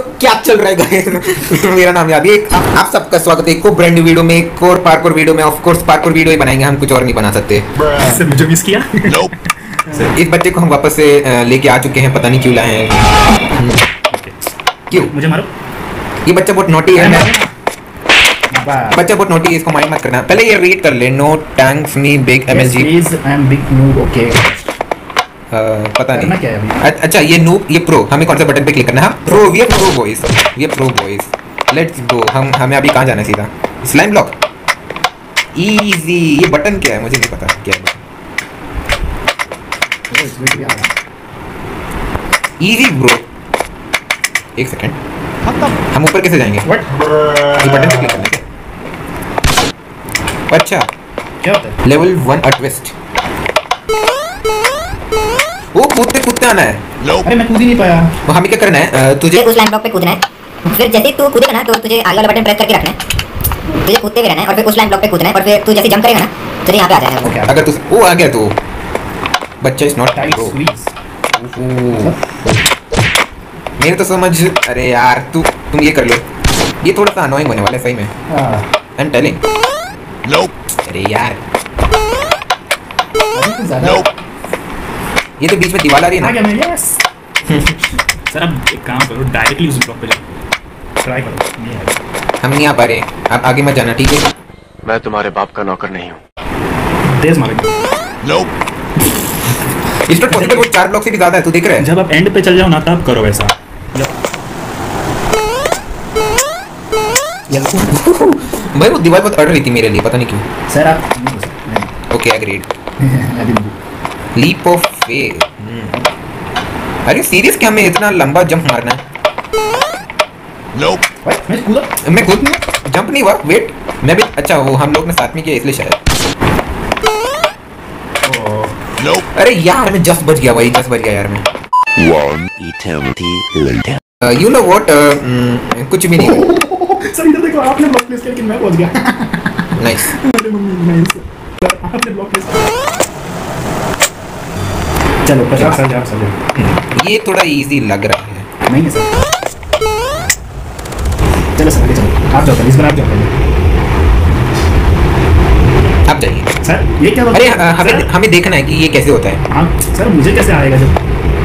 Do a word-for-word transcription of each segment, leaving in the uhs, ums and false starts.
क्या चल रहा है गाइस? मेरा नाम याद है। आप सबका स्वागत है एक और ब्रांड न्यू वीडियो में, एक और पार्कोर वीडियो में। ऑफ कोर्स पार्कोर वीडियो ही बनाएंगे, हम कुछ और नहीं बना सकते। सर मुझे मिस किया। इस बच्चे को हम वापस से लेके आ चुके हैं, पता नहीं क्यों लाए हैं। क्यों? मुझे मारो। ये बच्चा बहुत नोटी है। बच्चा बहुत नोटी है, इसको माइंड मत करना। पहले ये रीड कर ले। No thanks me big MLG. Please I am big noob. Okay पता नहीं क्या है अभी? अच्छा ये नूब, ये प्रो। हमें कौन से बटन पे क्लिक करना है? Pro. We are pro boys, we are pro boys. Let's go. हम हमें अभी कहाँ जाना है? सीधा स्लाइम ब्लॉक। इजी। ये बटन क्या है? मुझे नहीं पता क्या है। Easy bro. एक सेकंड, हम ऊपर कैसे जाएंगे? What? ये बटन पे क्लिक करना है? अच्छा क्या होता है? Level one a twist. वो कूदते कूदते आना है। अरे मैं कूद ही नहीं पाया। वो हमें क्या करना है? अ, तुझे उस लाइन ब्लॉक पे कूदना है। फिर जैसे ही तू कूदेगा ना तो तुझे आगे वाला बटन प्रेस करके रखना है। तुझे कूदते हुए रहना है और फिर उस लाइन ब्लॉक पे कूदना है और फिर तू जैसे जंप करेगा ना तुझे यहाँ पे आ जाएगा वो। Okay. अगर तू वो आ गया तो बच्चा इज नॉट टाइट स्क्वीज। मेरे तो समझ। अरे यार तू तुम ये कर लो। ये थोड़ा सा अनोइंग होने वाला है सही में। I am telling. अरे यार Nope. ये तो बीच में दीवार आ रही है आ ना। गया मैं। यस सर अब एक काम करो, डायरेक्टली उस ब्लॉक पे जाओ। ट्राई करो। नहीं आएगा। हम नहीं आ पा रहे। आप आगे मत जाना, ठीक है? मैं तुम्हारे बाप का नौकर नहीं हूँ। तेज मारेंगे। इस पर पॉसिबल वो चार ब्लॉक से भी ज्यादा है, तू देख रहा है? जब आप एंड पे चल जाओ ना तब करो वैसा। भाई वो दीवार बहुत अड़ रही थी मेरे लिए, पता नहीं क्यों। सर आप नहीं हो सकते। Okay agreed. I didn't do. Leap of faith. अरे सीरियस क्या हमें इतना लंबा जंप मारना है? What? मैं कूदा। मैं खुद नहीं जंप नहीं हुआ। वेट मैं भी। अच्छा वो हम लोग ने साथ में किया इसलिए शायद। अरे यार मैं जस्ट बच गया भाई, जस्ट बच गया यार मैं। One eternity later. You know what, कुछ भी नहीं। सर इधर देखो, आपने ब्लॉक प्लेस किया लेकिन मैं पहुंच गया। नाइस। अरे मम्मी नाइस। आपने ब्लॉक प्लेस किया। चलो पचास साल जाओ सर। ये थोड़ा इजी लग रहा है। नहीं है सर। चलो सर आगे चलो। आप जाओ पहले, इस बार आप जाओ पहले। आप जाइए सर ये क्या होता अरे है? अ, हमें सर, हमें देखना है कि ये कैसे होता है। हाँ सर मुझे कैसे आएगा जब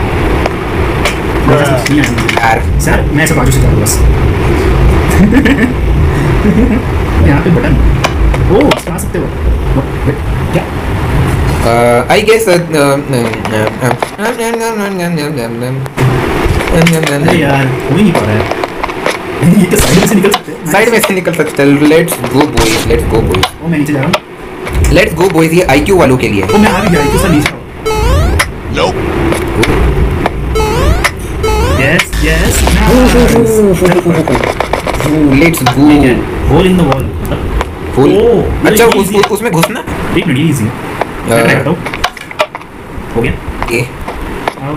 नहीं आएगा। यार सर मैं ऐसे बाजू से जाऊँगा बस। यहाँ पे बटन। ओ आ सकते हो। क्या? आई गेस अरे यार हो ही नहीं पा रहा है। ये तो साइड में से निकल सकते हैं। साइड में से निकल सकते हैं। Let's go boys, let's go boys, oh मैं नीचे जा रहा हूँ। Let's go boys. ये आईक्यू वालों के लिए। ओ मैं आ भी गया। तो सर नीचे आओ। Yes yes let's go. Hole in the wall. Full. Oh, अच्छा ये उस, easy है। उसमें घुसना। एक मिनट, ये इजी है। मैं ट्राई करता हूँ। हो गया। ये आओ।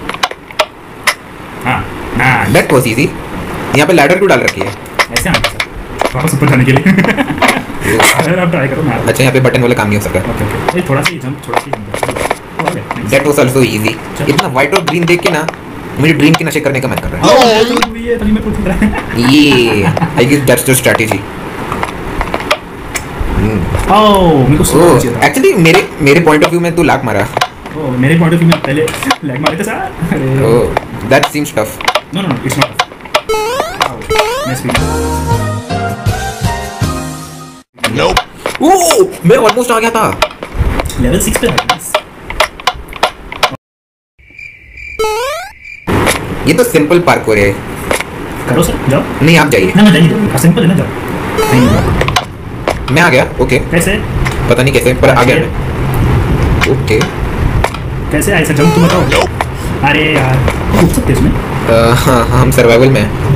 हाँ नाइस। That was easy. यहाँ पे लैडर क्यों डाल रखी है? ऐसे आना सर वापस ऊपर जाने के लिए। अगर आप ट्राई करो ना। अच्छा यहाँ पे बटन वाला काम नहीं हो सकता। Okay okay. ये थोड़ा सा ही जंप, थोड़ा सा ही jump. That was also easy. इतना व्हाइट और ग्रीन देख के ना मुझे ड्रीम के नशे करने का मन कर रहा है। ये तभी मैं पूछ रहा है। ये I guess that's the strategy. Oh मेरे को सोचना चाहिए था। एक्चुअली मेरे मेरे पॉइंट ऑफ व्यू में तू लाख मारा। ओह मेरे पॉइंट ऑफ व्यू में पहले लैग मारे थे सर। अरे oh that seems tough. No no no it's not. मैं स्पीड। ओह मैं ऑलमोस्ट आ गया था। लेवल सिक्स पे है। ये तो सिंपल पार्कोर है। करो सर जाओ। नहीं आप जाइए। ना ना जाइए, सिंपल है ना, जाओ। नहीं मैं आ गया। ओके कैसे? पता नहीं कैसे पर आ गया मैं। ओके कैसे आए सर? जंप तो बताओ। अरे यार कूद सकते इसमें? अ, हाँ हम सर्वाइवल में हैं।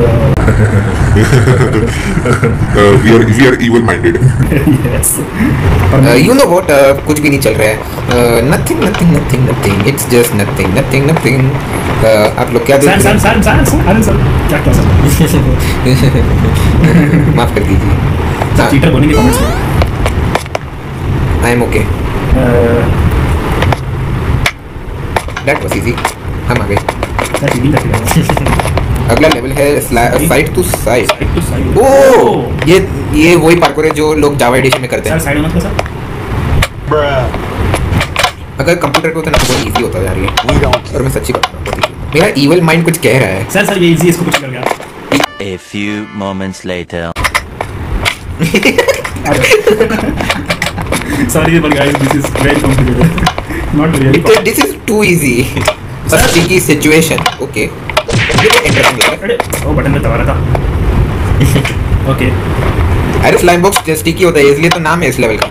uh, we are we are evil minded. Yes. You know what, कुछ भी नहीं चल रहा है। Nothing nothing nothing nothing, it's just nothing nothing nothing. आप लोग क्या देख सर रहे सर सर सर अरे सर क्या क्या सर? हैं? माफ कर दीजिए। सर चीटर बोलेंगे कमेंट्स में। I am okay. That was easy. हम आ गए। सर चीटिंग करके अगला लेवल है side to side. Side to side. Oh ये ये वही पार्कोर है जो लोग जावा एडिशन में करते सर हैं। साइड मत कर सर। अगर कंप्यूटर पे होता ना तो बहुत इजी होता यार ये, और मैं सच्ची बात कर रहा हूँ। मेरा इवल माइंड कुछ कह रहा है। सर सर ये इजी, इसको कुछ कर गया। A few moments later. Sorry but guys, this is very complicated. Not really. This is too easy. A sticky situation. Okay. ये तो interesting लग रहा है। अरे वो बटन पे दबा रहा था। ओके अरे स्लाइम बॉक्स स्टिकी होता है इसलिए तो नाम है इस लेवल का।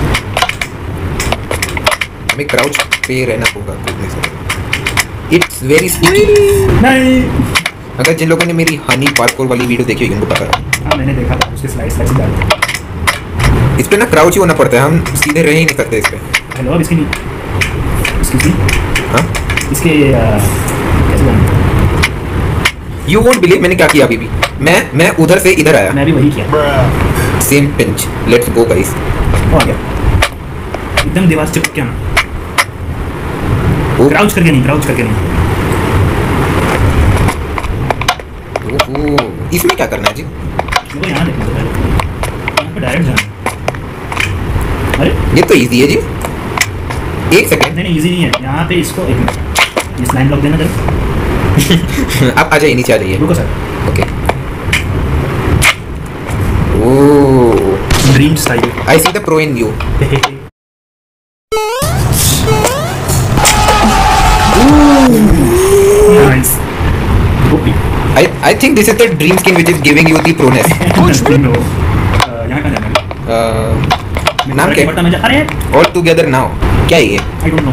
हमें क्राउच पे रहना होगा कूदने से। It's very sticky. नहीं। अगर जिन लोगों ने मेरी हनी पार्कोर वाली वीडियो देखी होगी उनको पता है। हाँ मैंने देखा था, उसके स्लाइड्स स्लाइड्स डालते। इस पे ना क्राउच ही होना पड़ता है, हम सीधे रह ही नहीं सकते इस पे। हेलो अब इसके नहीं इसकी हाँ इसके कैसे बोलूं? यू वोंट बिलीव मैंने क्या किया अभी भी। मैं मैं उधर से इधर आया। मैं भी वही किया। Same pinch. Let's go guys. हो गया एकदम दीवार से चिपक के आना। ओ क्राउच करके नहीं, क्राउच करके नहीं। ओहो इसमें क्या करना है जी? देखो यहाँ देखो तो पहले यहाँ पे डायरेक्ट जाना। अरे ये तो इजी है जी। एक सेकंड नहीं नहीं इजी नहीं है। यहाँ पे इसको एक मिनट इस लाइन ब्लॉक देना जरा। आप आ जाइए, नीचे आ जाइए। रुको sir. Okay. Oh dream style. I see the pro in you. Nice. OP. I I think this is the dream skin which is giving you the proness. No यहाँ कहाँ जाना है? Uh, नाम क्या? बटन में जा। अरे All together now. क्या है ये? I don't know.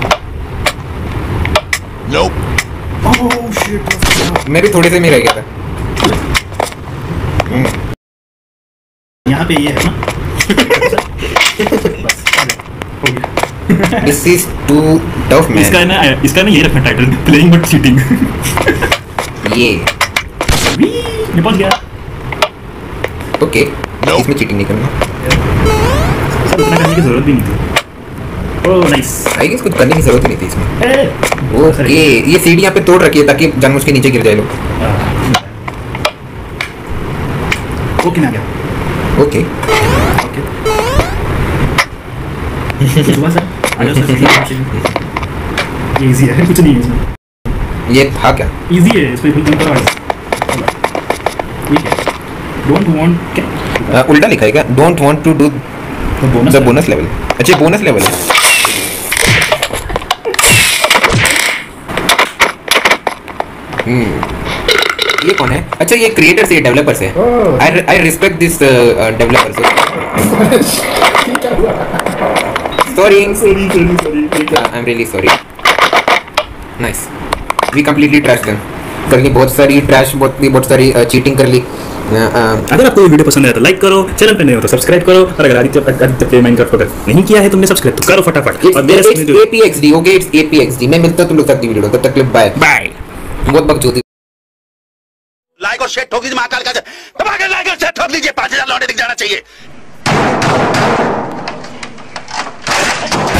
Nope. Oh shit. मैं भी थोड़े से में रह गया था। यहाँ पे ये है ना। बस आ गया। हो गया। This is too tough man. इसका ना इसका ना यही रखना टाइटल, प्लेइंग बट चीटिंग। ये मैं पहुंच गया। ओके इसमें चीटिंग नहीं करना। सर इतना करने की जरूरत भी नहीं थी। Oh nice. आई गेस कुछ करने की जरूरत ही नहीं थी इसमें। ए वो ये ये सीढ़ी यहाँ पे तोड़ रखी है ताकि जानबूझ के नीचे गिर जाए लोग। ओके ना गया। ओके ओके सुबह सर आ जाओ सर। ये इजी है, कुछ नहीं है इसमें। ये था क्या? इजी है, इस पे फुल जंप करवा। ठीक है। डोंट वांट क्या? uh, उल्टा लिखा है क्या? Don't want to do bonus the bonus level. अच्छा बोनस लेवल है। हम्म ये कौन है? अच्छा ये क्रिएटर्स है, डेवलपर्स है। I I respect this developers. Sorry sorry sorry sorry. I am really sorry. Nice we completely trash them. कर ली बहुत सारी ट्रैश, बहुत बहुत सारी चीटिंग कर ली। अगर आपको ये वीडियो पसंद आया तो लाइक करो, चैनल पे नहीं हो तो सब्सक्राइब करो, और अगर आदित्य आदित्य प्ले माइनक्राफ्ट अगर नहीं किया है तुमने सब्सक्राइब तो करो फटाफट। और मेरे It's A P X D, okay, it's A P X D। मैं मिलता हूं तुम लोग तक की वीडियो, तब तक बाय बाय। बहुत बकचोदी। लाइक और शेयर ठोक दीजिए, महाकाल का दबा के लाइक और शेयर ठोक दीजिए। पांच हजार लौटे दिख जाना चाहिए।